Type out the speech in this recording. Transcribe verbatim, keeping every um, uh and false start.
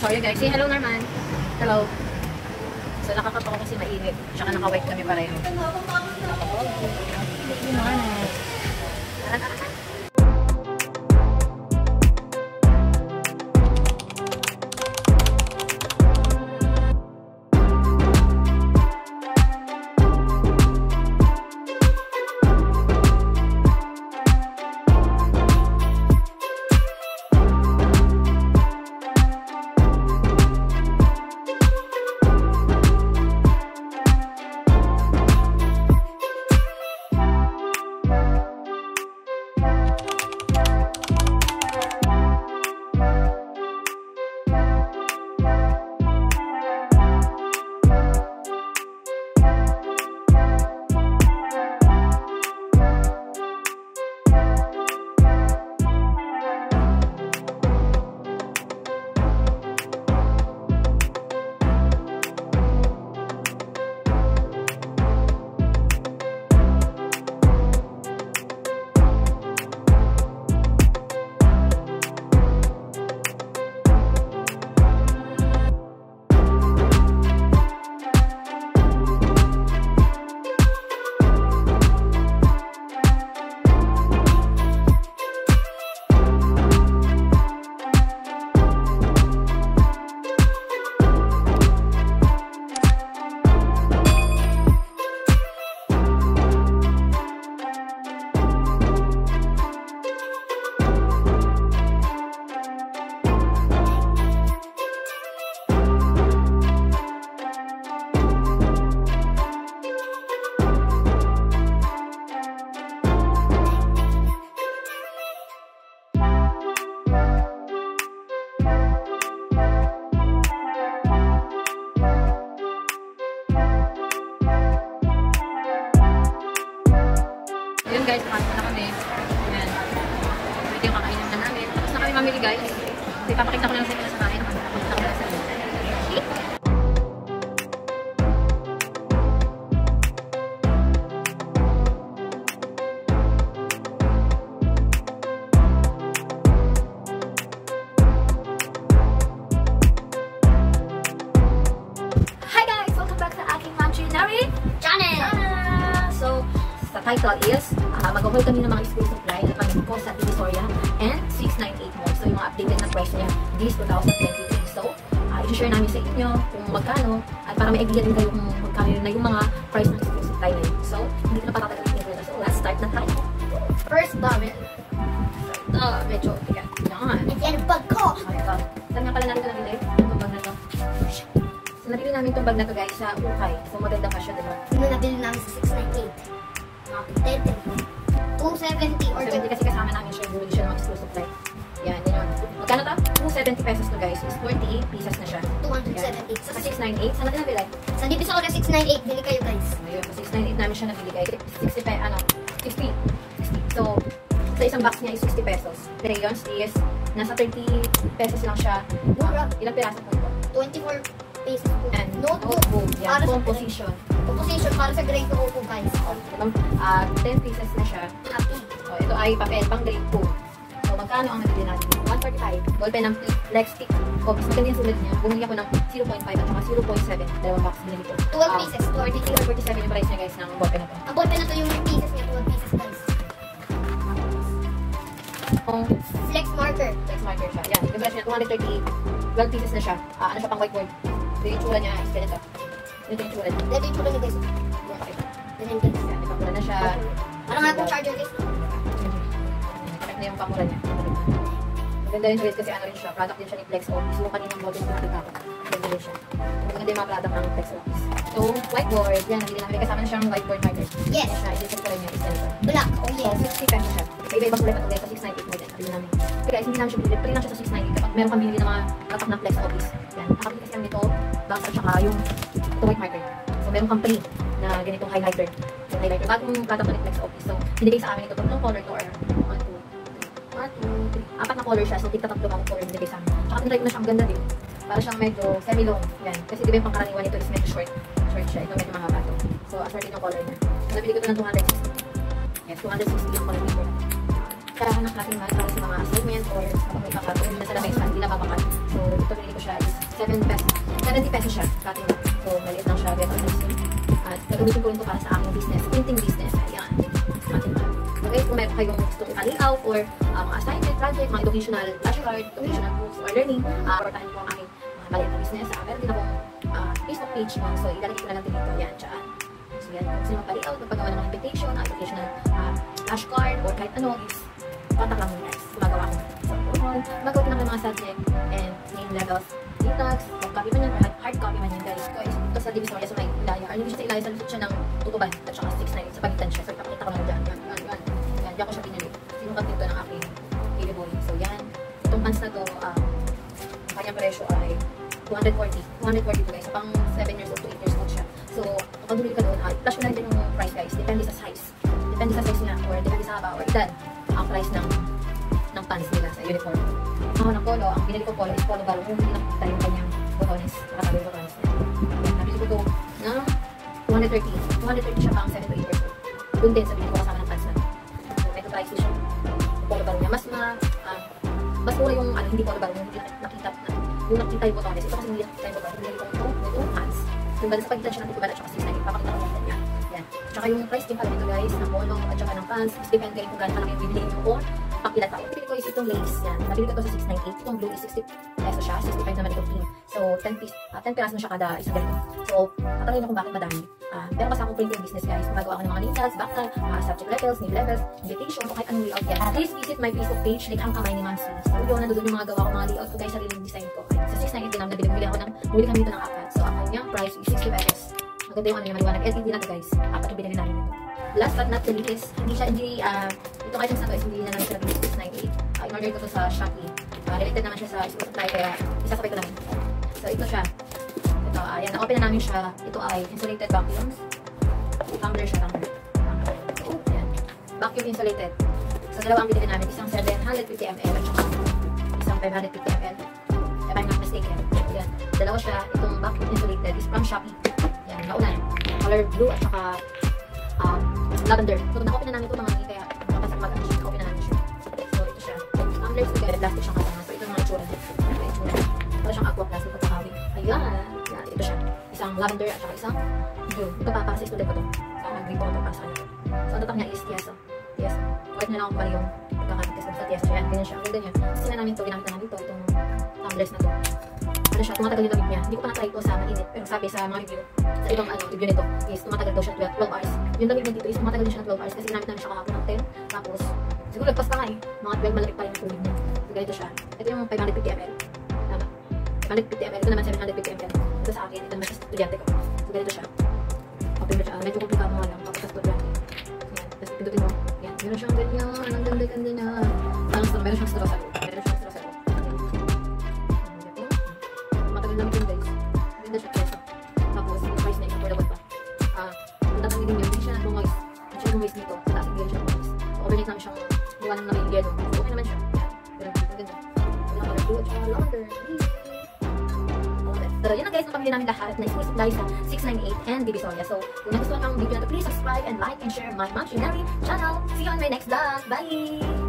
Sorry guys. Say hello, Norman. Hello. So, nakakatawa kasi mainit. Tsaka naka-white kami pareho. Good morning. Yun guys, nakain na kami. Ayan. Pwede yung kakainin na namin. Tapos na kami mamili guys. Kasi papakita ko lang sa inyo sa kain. Papakita ko lang sa inyo. Hi guys! Welcome back sa aking Manchunary channel! So, sa title is, uh, mag-avoid kami ng mga school supply na pamilya ko sa Divisoria and six ninety-eight more. So, yung mga updated na price niya this two thousand twenty-three. So, uh, i-share namin sa inyo kung magkano at para may idea din kayo kung magkano na yung mga price ng school supply na yun. So, hindi ko na patatagalin yung video. So, let's start na tayo. First bubble. Ito, medyo, tiga. Yan. Yan ang bag ko! Okay, ito. Saan nga pala natin ito nabili? Itong bag na ito. So, nabili namin itong bag na ito guys sa Ukay. So, maganda pa siya, diba? Ano nabili namin sa six ninety-eight? ten, ten. two seventy or seventy kasi kasama namin siya. Bumili siya ng mga school supply. Yan, yun yun. Magkano to? two seventy pesos to guys. Is forty-eight pieces na siya. two seventy. Sa six ninety-eight, saan natin nabili? Sa Divisoria six ninety-eight, bili kayo guys. Ayun, sa six ninety-eight namin siya nabili guys. sixty pe, ano, sixty. sixty. So, sa isang box niya is sixty pesos. Crayons is, nasa thirty pesos lang siya. Mura. Ilang piraso po ito? twenty-four pesos po. And Notebook. notebook. Yan, Para sa composition. Composition para sa grade two po guys. Ah, ten pieces na siya. Happy. So, ito ay papel pang grade two. So, magkano ang nabili natin? one forty-five. Ballpen ng Flex Stick. Copies. Maganda yung sulat niya. Bumili ako ng zero point five at saka zero point seven. Dalawang box binili ko. twelve pieces. forty-three or forty-seven yung price niya guys ng ballpen na to. Ang ballpen na to yung pieces niya. twelve pieces guys. Kung Flex marker. Flex marker siya. Yan. Yung price niya two thirty-eight. twelve pieces na siya. Ah, ano siya pang whiteboard. Ito yung tsura niya is ganito. Ito yung tsura niya. Ito yung tsura niya guys. Okay. Ganyan guys. Yan. Ipapura na siya. Ano nga itong charger guys? Connect na yung pamura niya. Maganda rin guys kasi ano rin siya. Product din siya ni Flex Office. So, kaninang model ko nakita ko. Maganda rin siya. Maganda yung mga product ng Flex Office. So, whiteboard. Yan. Nabili namin. Kasama na siyang whiteboard marker. Yes. Yan siya. Ito yung niya is ganito. Black. Oh So, yes. sixty pesos siya. Sa iba-ibang kulay pa ito guys. Sa six ninety-eight model. Nabili namin. Okay guys, hindi namin siya pinili. Free lang siya sa six ninety. Kapag meron kang binili ng mga product ng Flex Office. Yan. Nakabili kasi kami nito. Box at saka yung ito white marker. So, meron kang free na ganitong highlighter. Yung highlighter. Bagong product ng Flex Office. So, binigay sa amin ito. Tatlong color to or one, two, one, two, three. Apat na color siya. So, tigta tatlo ang color binigay sa amin. Tsaka tinry ko na siyang ganda din. Para siyang medyo semi-long. Yan. Kasi di ba yung pangkaraniwan nito is medyo short. Short siya. Ito medyo mahaba to. So, assorted yung color niya. So, nabili ko ito ng two sixty. Yes, two sixty yung color paper. Karahan ng cutting mat para sa mga assignment or kapag may kakatuloy na sa lamesa, hindi na mabakat. So, ito pinili ko siya is seven pesos. seventy pesos siya. Cutting lang. So, maliit lang siya. Beto size. At gagamitin ko rin ito para sa aking business. Printing business. Ayan. Cutting lang. So guys, kung meron kayong gusto kong layout or uh, mga assignment, project, mga educational flashcard, educational books, or learning, uh, portahan po ang aking uh, maliit na business. Uh, meron din akong uh, Facebook page mo. So, ilalagay ko na lang din dito. Yan, dyan. So, yan. Kung sino magpa-layout, magpagawa ng mga invitation, uh, educational uh, flashcard, or kahit ano is contact lang mo guys. Gumagawa ko. So, gumagawa ko ng mga subject and name levels, detox, soft copy man yan, or hard copy man yan guys. Guys, ito sa Divisoria sa may Ilaya. Or hindi siya sa Ilaya, sa lusot siya ng tutuban at saka six nine sa pagitan siya. So, ipapakita ko lang dyan. Yan, yan, yan. Yan, dyan ko siya pinili. Sinukat dito ng aking baby boy. So, yan. Itong pants na to, um, ang kanyang presyo ay two hundred forty. two hundred forty to guys. So, pang seven years old to eight years old siya. So, kapag bumili ka doon, uh, flash ko na din yung price guys. Depende sa size. Depende sa size niya or depende sa haba or edad ang price ng ng pants nila sa uniform. Ako ng polo, ang binili ko polo is polo baro. Kung hindi nakita yung kanyang botones, nakatabi yung botones niya. Yan, nabili ko to ng two hundred thirty. two hundred thirty siya pang seven to eight years old. Doon din sa binili ko kasama ng pants na. So, medyo pricey siya. Yung polo baro niya. Mas ma, um, mas mura yung ano, hindi polo baro. Yung hindi nakita, yung nakita yung botones. Ito kasi hindi nakita yung botones. Binili ko ito, yung pants. Yung bala sa pagitan siya ng tutuban at saka six nine. Papakita ko lang yan. Yan. Tsaka yung price din pala nito guys, ng polo at saka ng pants. Depende kung gaano kalaki yung bibili nyo or pakilat pa. Pili ko is itong lace. Yan. Nabili ko ito sa six ninety-eight. Itong blue is sixty pesos siya. sixty-five naman itong pink. So, ten piece, uh, ten piraso na siya kada isang ganito. So, tatanungin mo kung bakit madami. Uh, pero kasi akong printing business guys. Magagawa ko ng mga linkals, background, uh, subject levels, name levels, invitation, o kahit anong layout yan. Uh, please visit my Facebook page, like ang kamay ni Ma'am Sis. So, yun, nandun yung mga gawa ko, mga layout ko guys, sariling design ko. Sa six ninety din namin nabili, bumili ako ng, bumili kami dito ng apat. So, ang kanyang price is sixty pesos. Maganda yung ano niya, maliwanag. L E D na to guys. Apat yung binili namin ito. Last but not the least, hindi siya, hindi, uh, itong items na to is hindi na namin sila nabili sa six ninety-eight. Uh, in-order ko to sa Shopee. Uh, related naman siya sa school supply, kaya isasabay ko namin. So, ito siya. Ito, uh, yan, na-open na namin siya. Ito ay insulated vacuums. Tumbler siya, tumbler. So, yan. Vacuum insulated. So, dalawa ang binili namin. Isang seven hundred fifty milliliters at saka isang five hundred fifty milliliters. If I'm not mistaken. Yan. Dalawa siya. Itong vacuum insulated is from Shopee. Yan, naulan. Color blue at saka um, lavender. So, na-open na namin ito mga kaya nakapasag mag-ano siya. Na-open na namin siya. So, ito siya. Tumbler is together. Plastic siyang kasama. So, ito yung mga itsura niya. Ito yung itsura. Ito siyang aqua plastic pagkakawin. Ayan. Yan. Ito siya. Isang lavender at saka isang blue. Ito pa para sa student ko to. So, nag-green po ito para sa kanya. So, ang tatak niya is tieso. Tieso. Kahit na lang ako pala yung pagkakatikis sa tieso. Yan. Ganyan siya. Ang ganda niya. Kasi na namin ito. Ginamit na namin ito. Itong tumblers na to. Ano siya, tumatagal yung lamig niya. Hindi ko pa na-try ito sa mainit. Pero sabi sa mga review, sa ibang ano, review nito, is tumatagal daw siya twelve hours. Yung lamig na dito is tumatagal din siya ng twelve hours kasi ginamit namin siya kahapon ng ten. Tapos, siguro lagpas pa nga eh. Mga twelve malamig pa rin yung tubig niya. So, ganito siya. Ito yung five hundred fifty milliliters. Tama. five hundred fifty milliliters. Ito naman seven hundred fifty milliliters. Ito sa akin. Ito naman sa estudyante ko. So, ganito siya. Open mo siya. Medyo komplikado nga lang. Tapos sa estudyante. Yan. Tapos pindutin mo. Yan. Meron siyang ganyan. Ang ganda-ganda na. Parang straw. Meron siyang straw sa loob. Meron siyang straw sa loob. Lamig yun guys. Maganda siya keso. Tapos, yung price niya, affordable pa. Ah, kung tatangin niyo, hindi siya nag-moist. Hindi siya nag-moist dito. Sa taas hindi siya nag-moist. So, overnight namin siyang gawa ng namin yellow. So, okay naman siya. Pero, ang ganda. Ang ganda blue at saka lavender. Pero yun na guys, ang pamili namin lahat na school supply sa six ninety-eight and Divisoria. So, kung nagustuhan ang video na to, please subscribe and like and share my Ma'am Shinari channel. See you on my next vlog. Bye!